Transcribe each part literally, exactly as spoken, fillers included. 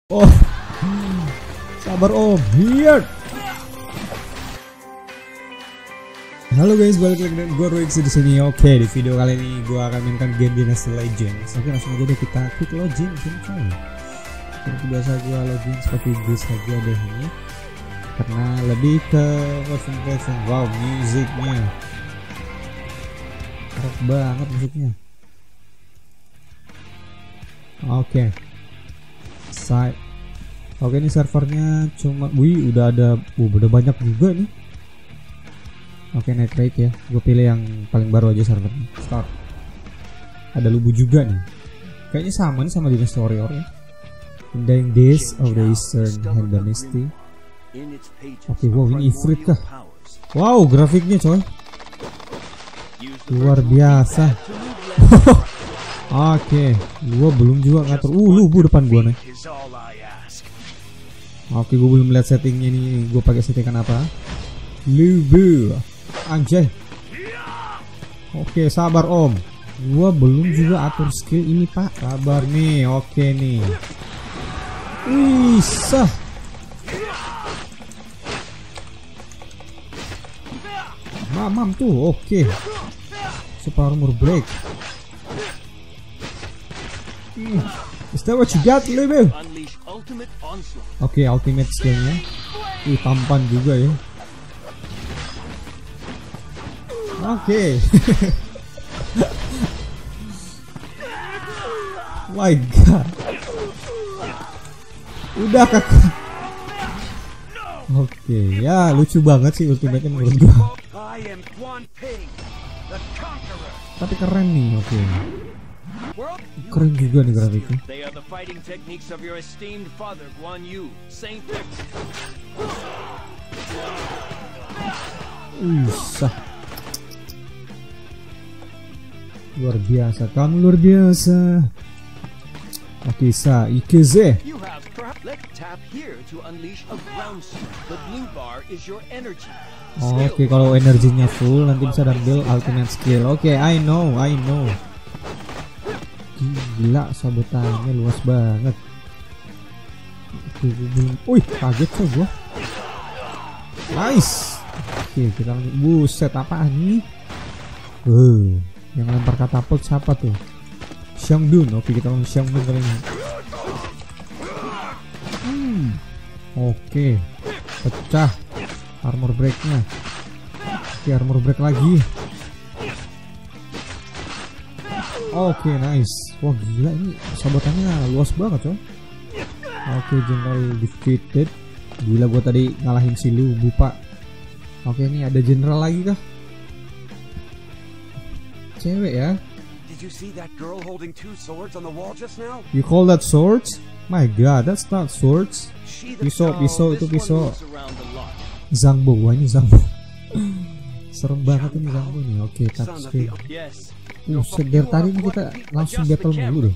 Oh, sabar om, here. Halo guys, balik lagi dengan gue Ruix di sini. Oke, di video kali ini gue akan mainkan game Dynasty Legends. Oke, langsung aja deh kita klik login sini coy. Seperti biasa gue login seperti this saja deh ini. Karena lebih ke concentration. Wow, musiknya keren banget musiknya. Oke. Site. Oke, ini servernya cuma, wih udah ada, uh, udah banyak juga nih. Oke, night raid ya. Gue pilih yang paling baru aja servernya. Start. Ada Lubu juga nih. Kayaknya sama nih sama Dynasty Warrior ya. In Dying Days of the Eastern Han Dynasty. Oke, wow ini Ifrit kah? Wow, grafiknya coy. Luar biasa. Oke, gua belum juga ngatur. Uh, Lubu depan gua nih. Oke, gua belum lihat settingnya ini. Gua pakai settingan apa? Lubu, anjay. Oke, sabar om. Gua belum juga atur skill ini pak. Sabar nih. Oke nih. Bisa. Mamam tuh. Oke. Super armor break. Is that what you got, Lubu? Oke, okay, ultimate skillnya. Ih, tampan juga ya. Oke. Okay. My God. Udah kakak. Oke, okay, ya lucu banget sih ultimate-nya menurut gua. Tapi keren nih, oke. Okay. Keren juga nih grafiknya. Usah. Luar biasa, kamu luar biasa. Oke, sa Ikeze. Oke, kalau energinya full nanti bisa ambil ultimate skill. Oke, I know, I know. Gila, sabotannya luas banget. Wih, kaget tuh gua. Nice. Oke, kita lanjut. Buset, apaan nih? Uh, yang lempar katapult siapa tuh? Xiangdun. Oke, kita langsung Xiangdun kali ini. Hmm. Oke, pecah armor breaknya. Oke, armor break lagi. Oke, nice. Wah gila, ini sabotannya luas banget coy. Oke, general defeated. Gila, gua tadi ngalahin si Lubu pak. Oke, ini ada general lagi kah? Cewek ya. You call that swords? My God, that's not swords. Pisau, pisau itu pisau. Zangbo, wah ini Zangbo. Serem banget ini Zangbo nih. Oke, touch screen. Uh, dari tadi ini kita langsung battle mulu deh.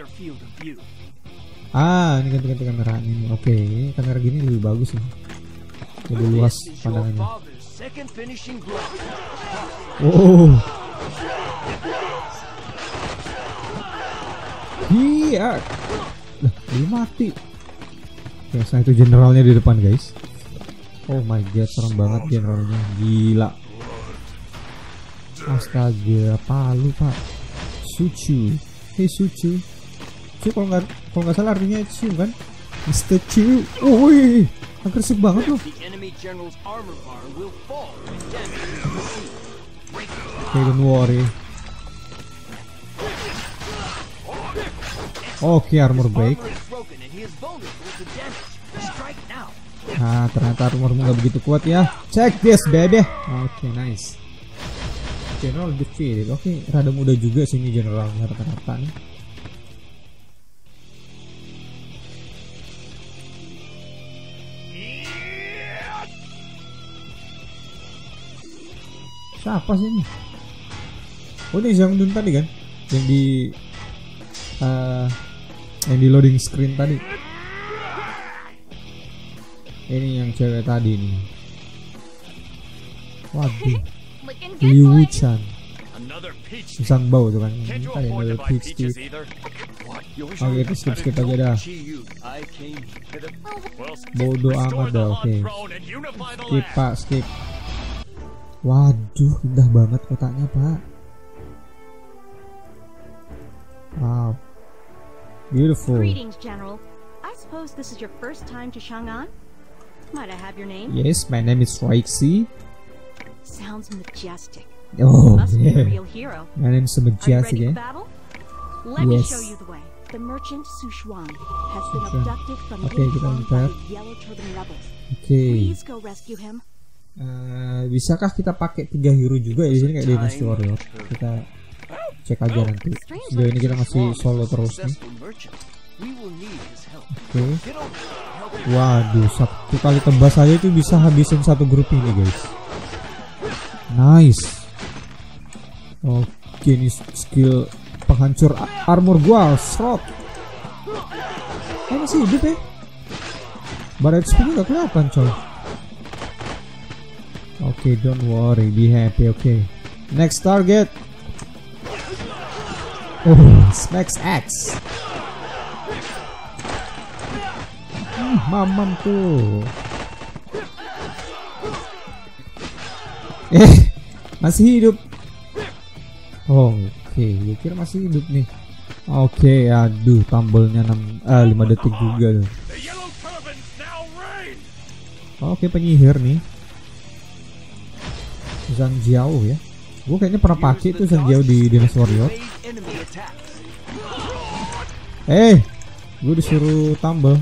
Ah, ini ganti-ganti kamera ini. Oke, ini kamera gini lebih bagus nih. Lebih luas pandangannya. Oh. Iya. Lah, dia mati. Biasa itu generalnya di depan, guys. Oh my God, serem banget generalnya. Gila. Astaga, palu pak. Sucu. Hey Sucu. Cu, kalau nggak kalau nggak salah artinya Cu kan? Mister Cu. Wih, agresif banget loh. Okay, don't worry. Oke, okay, armor break. Nah, ternyata armormu nggak begitu kuat ya. Check this baby. Oke, okay, nice. General defeated. Oke, okay, rada muda juga sini generalnya rata-rata nih. Siapa sih ini? Oh, ini Xiangdun tadi kan? Yang di uh, yang di loading screen tadi. Ini yang cewek tadi nih. Waduh. Liu Wuchan. Sang Bao tuh kan. Ini another peach teeth. Oke, itu skip skip aja dah. Bodoh amat dah. Oke, skip pak, skip. Waduh, indah banget kotaknya pak. Wow, beautiful. Greetings, General. I suppose this is your first time to Chang'an? Might I have your name? Yes, my name is Roixi. Sounds majestic. Oh, Must be a yeah. real hero. My name is Are you Majestic. ready Yeah. for battle? Let me Yes. show you the way. The merchant Su Xuan has been Okay. abducted from Okay, kita Yinghuang by bentar. the Yellow Turban rebels. Oke. Please go rescue him. Eh, bisakah kita pakai tiga hero juga ya di sini kayak Dynasty Warrior? Kita cek aja nanti. Sejauh ini kita masih solo terus nih. Oke. Waduh, satu kali tebas aja itu bisa habisin satu grup ini guys. Nice. Oke, ini skill penghancur armor gua, Shroud. Eh, masih hidup ya? Bar H P-nya gak kelihatan coy. Oke, don't worry, be happy. Oke, next target. Oh, Smax X. Hmm, mamam tuh. Eh, masih hidup. Oh, oke, okay. Gue kira masih hidup nih. Oke, okay, aduh, tumble-nya enam, ah, lima detik juga tuh. Oke, okay, penyihir nih. Zhang Jiao ya. Gue kayaknya pernah pakai tuh Zhang Jiao di Dynasty Warrior. Eh, gue disuruh tumble.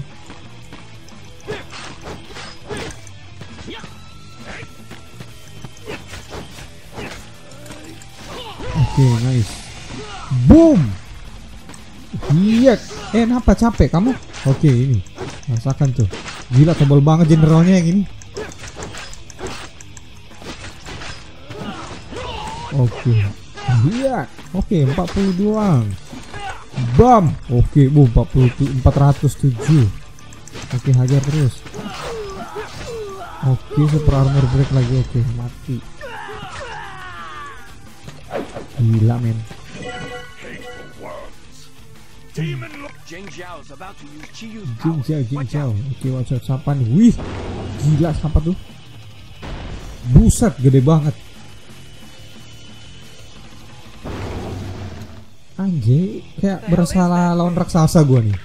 Oke, okay, nice. Boom. Iya. Eh, kenapa capek kamu? Oke, okay, ini. Rasakan tuh. Gila, tebal banget generalnya yang ini. Oke. Okay. Iya. Oke, okay, empat puluh doang. Bam. Oke, okay, bu empat puluh empat ratus tujuh. Oke, okay, hajar terus. Oke, okay, super armor break lagi. Oke, okay, mati. Gila men. Jing Jiao, Jing Jiao. Oke, watch out, siapa nih? Wih, gila siapa tuh? Buset, gede banget. Anjir, kayak bersalah lawan raksasa gua nih.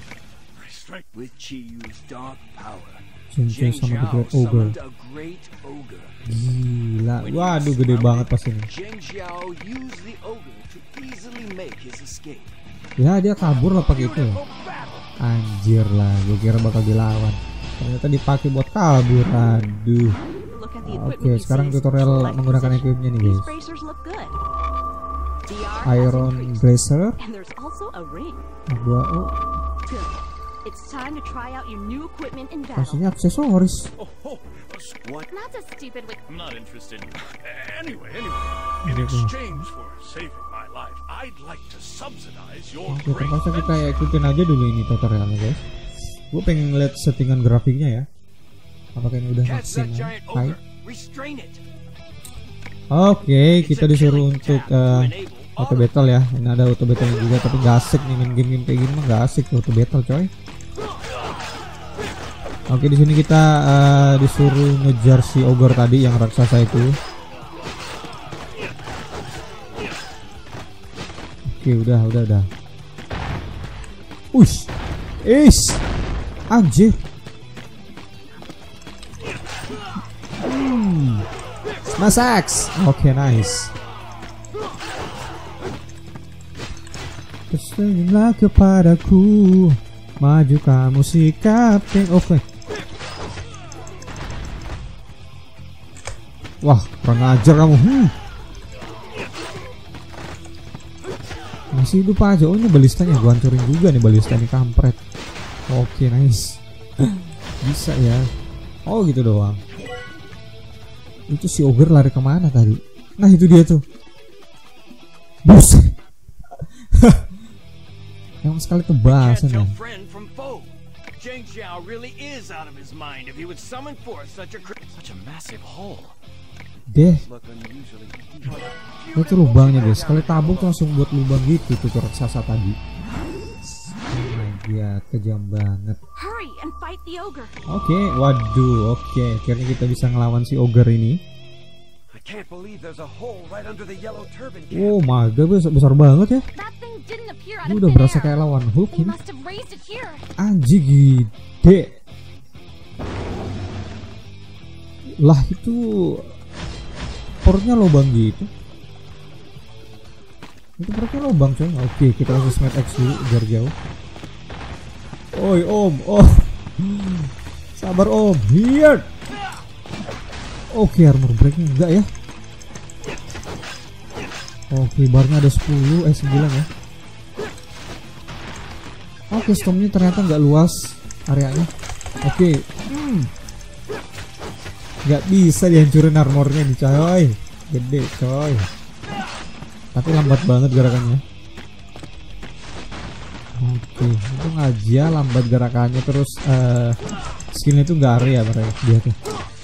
Jing Jiao sama The Great Ogre. Gila, waduh gede banget pas ini. Ya dia kabur lah pakai itu. Anjir lah, gue kira bakal dilawan. Ternyata dipakai buat kabur. Aduh. Oke, sekarang tutorial menggunakan equipnya nih guys. Iron Bracer. Gua oh. Maksudnya aksesoris. What? Not a stupid way. I'm not interested. Anyway, anyway. In exchange for saving my life, I'd like to subsidize your Oke, terpaksa kita ikutin aja dulu ini tutorialnya guys. Gue pengen ngeliat settingan grafiknya ya. Apakah ini udah maksimal? Hai. Oke, kita disuruh untuk uh, auto battle ya. Ini ada auto battle juga, tapi gak asik nih main game-game kayak gini mah gak asik auto battle coy. Oke, di sini kita uh, disuruh ngejar si ogre tadi yang raksasa itu. Oke, udah, udah, udah. Ush, ish, anjir. Hmm. Smash X. Oke, nice. Tersenyumlah kepadaku, maju kamu sikapin. Oke. Okay. Wah, kurang ajar kamu. Hmm. Masih hidup aja. Oh, ini balistanya gua hancurin juga nih, balista nih kampret. Oke, okay, nice. Bisa ya. Oh, gitu doang. Itu si ogre lari kemana tadi? Nah, itu dia tuh. Buset. Yang sekali tebasan ya. Jing Jiao really is out of his mind if he would summon forth such a such a massive hole. Deh. Itu lubangnya guys. Sekali tabuk tuh langsung buat lubang gitu tuh raksasa tadi. Lihat, kejam banget. Hurry and fight the ogre. Oke, okay, waduh, oke. Okay. Akhirnya kita bisa ngelawan si ogre ini. I can't believe there's a hole right under the yellow turban. Oh my god, besar, besar banget ya. Ini udah berasa kayak lawan Hulk ini. Anjir gede. Lah itu perutnya lubang gitu. Itu perutnya lubang coy. Oke, kita langsung smash X dulu biar jauh. Oi om, oh sabar om, here. Oke, armor breaknya enggak ya. Oke, barnya ada sepuluh, eh sembilan ya. Oke, stormnya ternyata nggak luas areanya. Oke, hmm. nggak bisa dihancurin armornya nih coy, gede coy. Tapi lambat banget gerakannya. Oke, itu aja lambat gerakannya, terus uh, skillnya itu nggak area mereka dia tuh.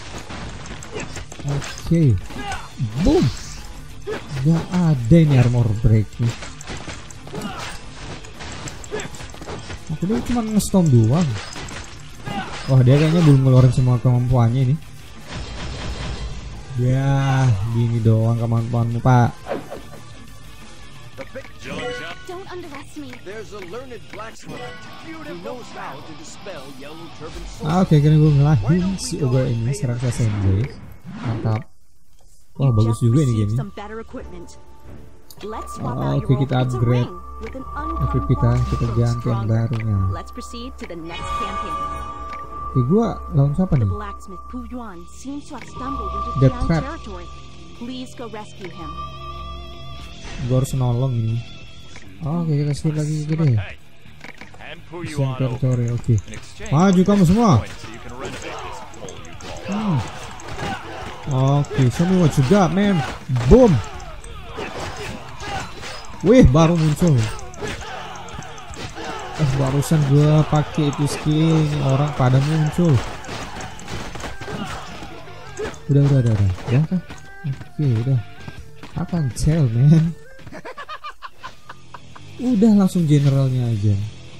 Oke, boom, nggak ada ini armor break nih. Aku dia cuma nge-storm doang. Wah, dia kayaknya belum ngeluarin semua kemampuannya ini. Ya, gini doang kemampuanmu pak. Oke, kini gue ngelahin si ogre ini serangga sendiri. Mantap. Wah, bagus juga ini game. Oh, oke, kita upgrade. Oke, kita kita ganti yang barunya. Oke, gue lawan siapa nih? The Trap. Gue harus nolong ini. Oh, oke, kita skip lagi gitu deh. Siang territory, oke. Maju kamu semua. Hmm. Oke, semua juga, men. Boom. Wih, baru muncul. Eh, barusan gue pakai itu skill, ini orang pada muncul. Udah, udah, udah, udah. Ya kan? Oke, udah. Apaan cel, men? Udah langsung generalnya aja.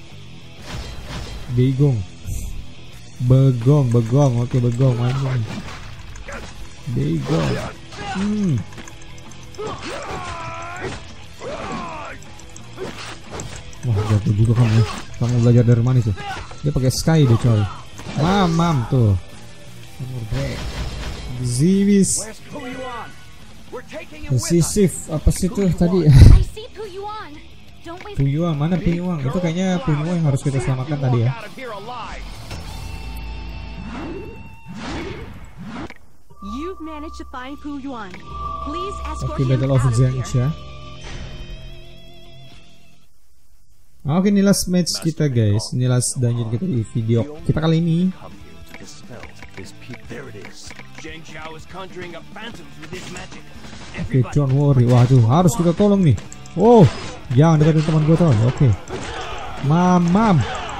Begong. Begong, begong. Oke, begong main. Begong. Hmm. Wah, jatuh juga kamu. Kamu belajar dari mana sih? Dia pakai sky deh, coy. Mamam tuh. Armor break. Zivis. Decisif apa sih tuh tadi? Puyuang, mana Puyuang? Itu kayaknya Puyuang yang harus kita selamatkan tadi ya. Oke, Battle of Zhengxia. Oke, ini last match kita guys. Ini last dungeon kita di video kita kali ini. Oke, don't worry. Waduh, harus kita tolong nih. Oh, jangan deketin teman gue tuh. Oke, mamam.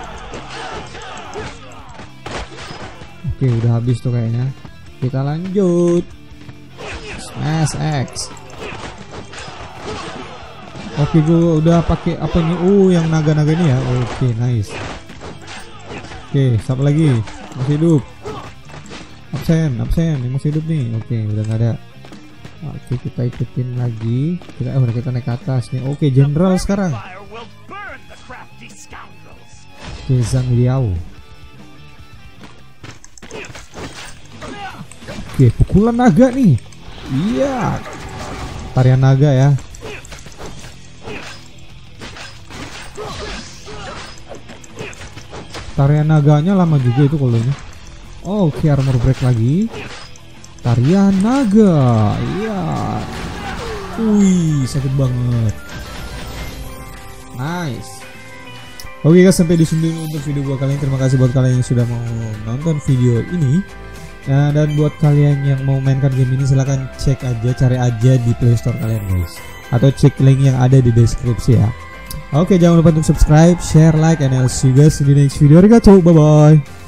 Oke, udah habis tuh kayaknya. Kita lanjut. Smash X. Oke, gue udah pakai apa ini? Uh, yang naga-naga ini ya. Oke, nice. Oke, siapa lagi? Masih hidup. Absen, absen. Yang masih hidup nih. Oke, udah nggak ada. Oke, kita ikutin lagi. Kita, oh, kita naik ke atas nih. Oke, general sekarang. Oke, Zhang Liao. Oke, pukulan naga nih. Iya. Tarian naga ya. Tarian naganya lama juga itu kalau ini. Oh, oke, armor break lagi. Tarian naga. Iya. Wih, sakit banget. Nice. Oke guys, sampai di sini dulu untuk video gua kali ini. Terima kasih buat kalian yang sudah mau nonton video ini. Nah, dan buat kalian yang mau mainkan game ini silahkan cek aja, cari aja di Play Store kalian guys. Atau cek link yang ada di deskripsi ya. Oke, jangan lupa untuk subscribe, share, like, and I'll see you guys in the next video. Arigatou, bye bye.